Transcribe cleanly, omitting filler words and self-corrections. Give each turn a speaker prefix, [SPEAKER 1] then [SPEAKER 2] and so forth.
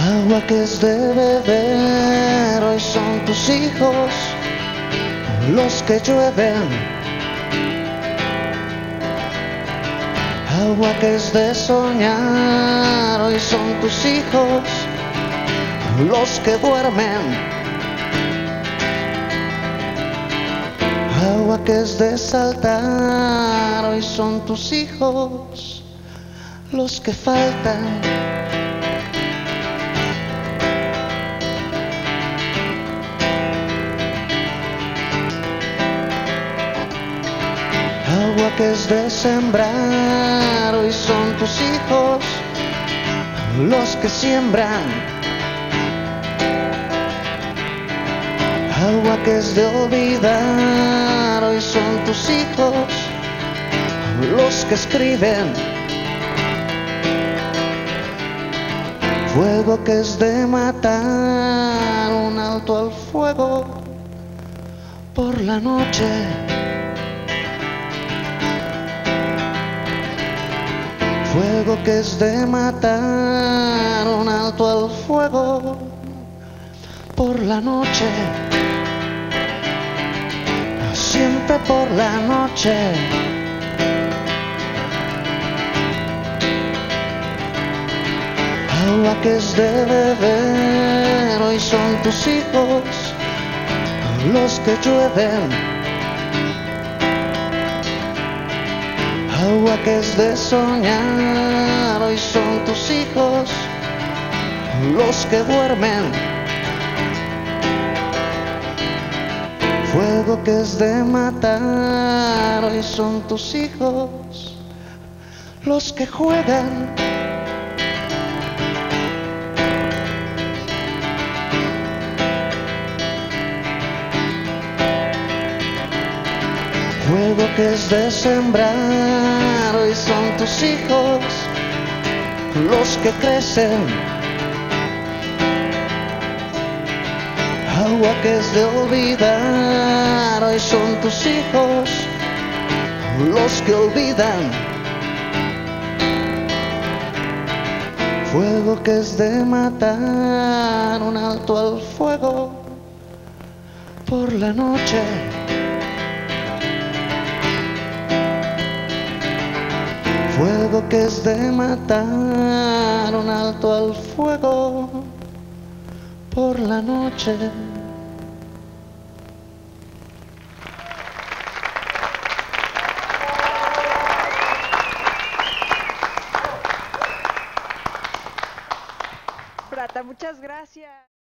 [SPEAKER 1] Agua que es de beber, hoy son tus hijos los que llueven. Agua que es de soñar, hoy son tus hijos los que duermen. Agua que es de saltar, hoy son tus hijos los que faltan. Agua que es de sembrar, hoy son tus hijos los que siembran. Agua que es de olvidar, hoy son tus hijos los que escriben. Fuego que es de matar, un alto al fuego por la noche. Fuego que es de matar, un alto al fuego por la noche. Siempre por la noche. Agua que es de beber, hoy son tus hijos los que llueven. Agua que es de soñar, hoy son tus hijos los que duermen. Fuego que es de matar, hoy son tus hijos los que juegan. Fuego que es de sembrar, hoy son tus hijos los que crecen. Agua que es de olvidar, hoy son tus hijos los que olvidan. Fuego que es de matar, un alto al fuego por la noche. Fuego que es de matar, un alto al fuego por la noche.
[SPEAKER 2] Prata, muchas gracias.